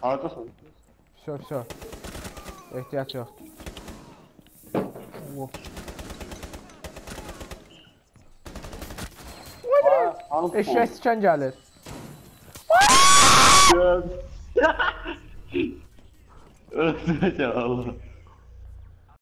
Haradasan? Vsyo. Ehtiyac yox. Eşək sikən gəlir. Öldürəcəm Allah.